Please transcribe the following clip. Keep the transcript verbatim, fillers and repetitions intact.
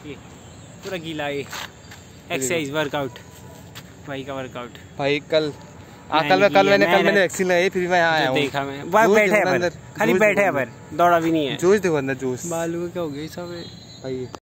ये पूरा गीला है। एक्सरसाइज वर्कआउट भाई का वर्कआउट भाई कल आ, कल मैं कल मैंने कल मैंने वैक्सीन लगाई फिर मैं यहाँ आया हूँ। देखा मैं वह बैठे हैं पर खाली बैठे हैं पर दौड़ा भी नहीं है। जोश देखो अंदर जोश बालू क्या हो गया सब भाई।